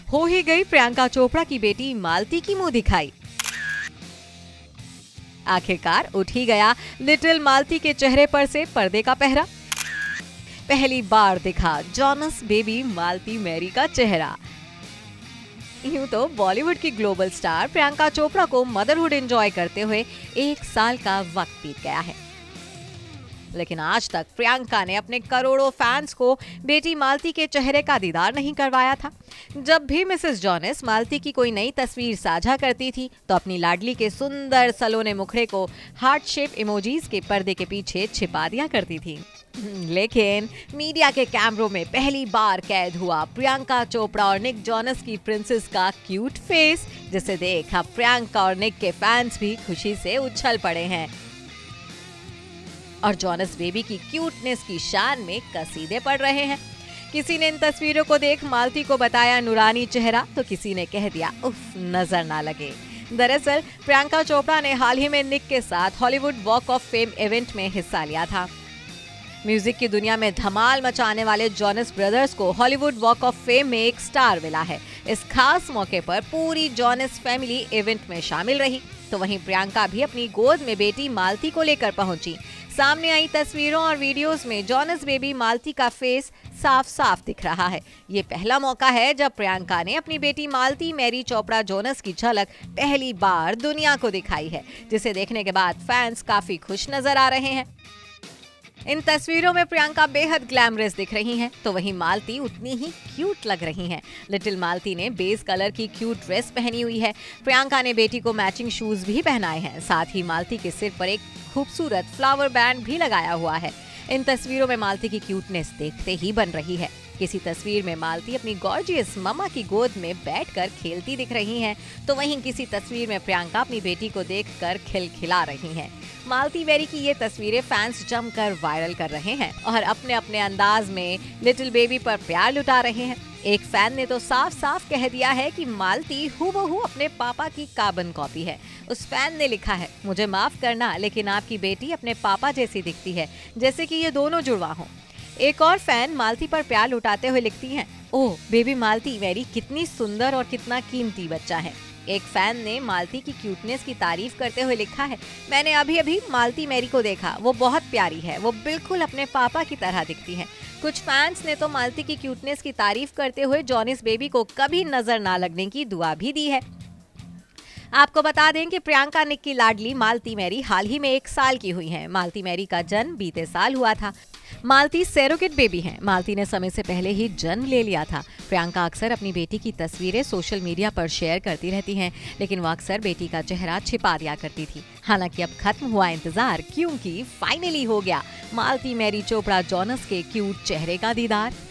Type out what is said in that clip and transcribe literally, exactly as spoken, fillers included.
हो ही गई प्रियंका चोपड़ा की बेटी मालती की मुंह दिखाई। आखिरकार उठ ही गया लिटिल मालती के चेहरे पर से पर्दे का पहरा। पहली बार दिखा जोनस बेबी मालती मैरी का चेहरा। यूं तो बॉलीवुड की ग्लोबल स्टार प्रियंका चोपड़ा को मदरहुड एंजॉय करते हुए एक साल का वक्त बीत गया है, लेकिन आज तक प्रियंका ने अपने करोड़ों फैंस को बेटी मालती के चेहरे का दीदार नहीं करवाया था। जब भी मिसेस जोनस मालती की कोई नई तस्वीर साझा करती थी तो अपनी लाडली के सुंदर सलोने मुखड़े को हार्ट शेप इमोजीज के पर्दे के पीछे छिपा दिया करती थी। लेकिन मीडिया के कैमरों में पहली बार कैद हुआ प्रियंका चोपड़ा और निक जोनस की प्रिंसेस का क्यूट फेस, जिसे देख अब प्रियंका और निक के फैंस भी खुशी से उछल पड़े हैं और जोनस बेबी की क्यूटनेस की शान में कसीदे पड़ रहे हैं। किसी ने इन तस्वीरों को देख मालती को बताया नूरानी चेहरा, तो किसी ने कह दिया उफ नजर ना लगे। दरअसल प्रियंका चोपड़ा ने हाल ही में निक के साथ Hollywood walk of fame event में हिस्सा लिया था। म्यूजिक की दुनिया में धमाल मचाने वाले जोनस ब्रदर्स को हॉलीवुड वॉक ऑफ फेम में एक स्टार मिला है। इस खास मौके पर पूरी जोनस फैमिली इवेंट में शामिल रही, तो वहीं प्रियंका भी अपनी गोद में बेटी मालती को लेकर पहुंची। सामने आई तस्वीरों और वीडियोस में जोनस बेबी मालती का फेस साफ साफ दिख रहा है। ये पहला मौका है जब प्रियंका ने अपनी बेटी मालती मैरी चोपड़ा जोनस की झलक पहली बार दुनिया को दिखाई है, जिसे देखने के बाद फैंस काफी खुश नजर आ रहे हैं। इन तस्वीरों में प्रियंका बेहद ग्लैमरस दिख रही हैं, तो वहीं मालती उतनी ही क्यूट लग रही हैं। लिटिल मालती ने बेज कलर की क्यूट ड्रेस पहनी हुई है। प्रियंका ने बेटी को मैचिंग शूज भी पहनाए हैं। साथ ही मालती के सिर पर एक खूबसूरत फ्लावर बैंड भी लगाया हुआ है। इन तस्वीरों में मालती की क्यूटनेस देखते ही बन रही है। किसी तस्वीर में मालती अपनी गॉर्जियस मम्मा की गोद में बैठकर खेलती दिख रही हैं, तो वहीं किसी तस्वीर में प्रियंका अपनी बेटी को देखकर खिलखिला रही हैं। मालती मैरी की ये तस्वीरें फैंस जमकर वायरल कर रहे हैं और अपने अपने अंदाज में लिटिल बेबी पर प्यार लुटा रहे हैं। एक फैन ने तो साफ साफ कह दिया है कि मालती हूबहू अपने पापा की कार्बन कॉपी है। उस फैन ने लिखा है, मुझे माफ करना लेकिन आपकी बेटी अपने पापा जैसी दिखती है, जैसे कि ये दोनों जुड़वा हों। एक और फैन मालती पर प्यार लुटाते हुए लिखती हैं, ओह बेबी मालती मैरी कितनी सुंदर और कितना कीमती बच्चा है। एक फैन ने मालती की क्यूटनेस की तारीफ करते हुए लिखा है, मैंने अभी अभी मालती मैरी को देखा, वो बहुत प्यारी है, वो बिल्कुल अपने पापा की तरह दिखती है। कुछ फैंस ने तो मालती की क्यूटनेस की तारीफ करते हुए जोनस बेबी को कभी नजर ना लगने की दुआ भी दी है। आपको बता दें कि प्रियंका निक की लाडली मालती मैरी हाल ही में एक साल की हुई हैं। मालती मैरी का जन्म बीते साल हुआ था। मालती सैरोगेट बेबी हैं। मालती ने समय से पहले ही जन्म ले लिया था। प्रियंका अक्सर अपनी बेटी की तस्वीरें सोशल मीडिया पर शेयर करती रहती हैं, लेकिन वो अक्सर बेटी का चेहरा छिपा दिया करती थी। हालांकि अब खत्म हुआ इंतजार, क्योंकि फाइनली हो गया मालती मैरी चोपड़ा जोनस के क्यूट चेहरे का दीदार।